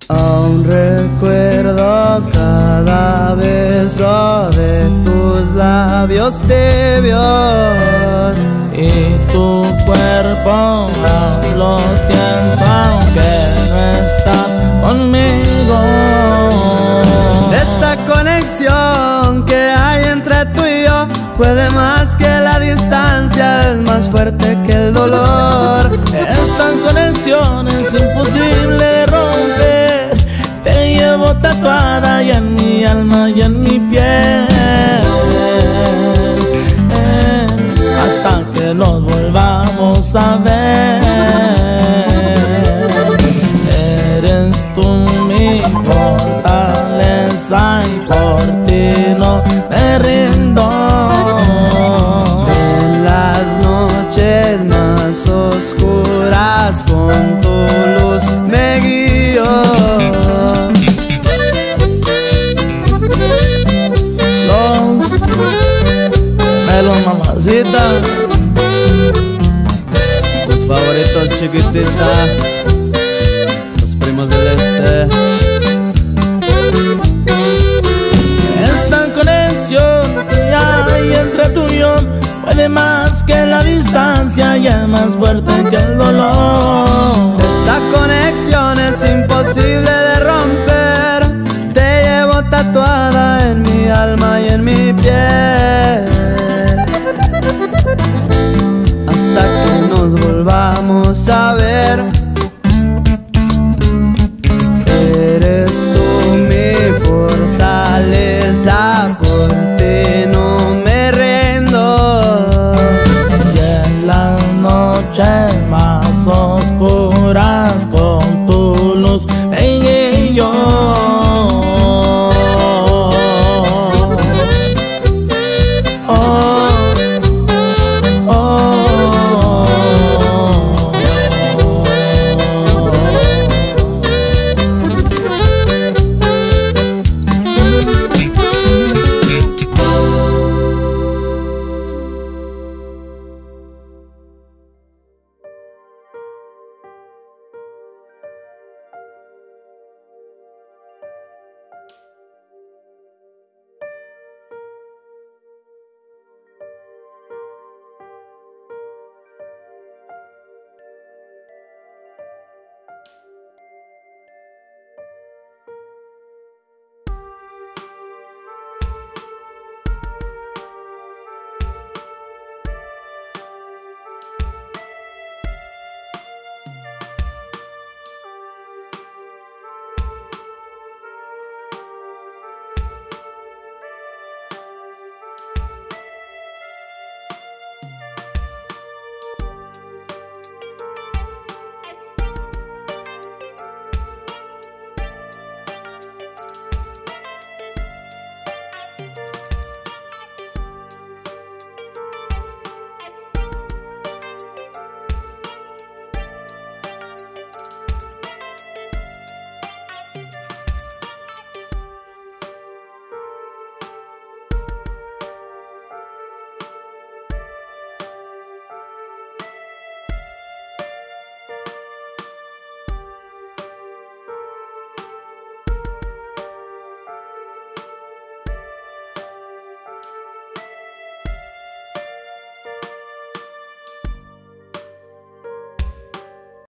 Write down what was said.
Aún recuerdo cada beso de tus labios tibios y tu cuerpo aún lo siento aunque no estás conmigo. Esta conexión que hay entre tú y yo puede más que la distancia, es más fuerte que el dolor. Esta conexión es imposible de romper. Te llevo tatuada y en mi alma y en mi piel, hasta que nos volvamos a ver. Eres tú mi fortaleza y por ti no me rindo. En las noches más oscuras con tu luz me guío. Los mamacita, tus favoritos chiquitita, los primos del este. Esta conexión que hay entre tú y yo puede más que la distancia y es más fuerte que el dolor. Esta conexión es imposible de